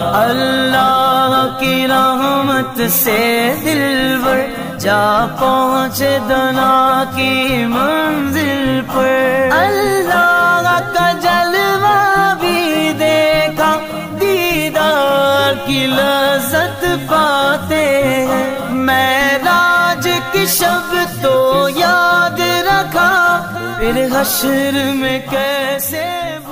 अल्लाह की रहमत से दिलबर जा पहुँचे दना की मंजिल पर। अल्लाह का जलवा भी देखा, दीदार की लज़्ज़त पाते हैं। मेराज की शब तो याद रखा, फिर हश्र में कैसे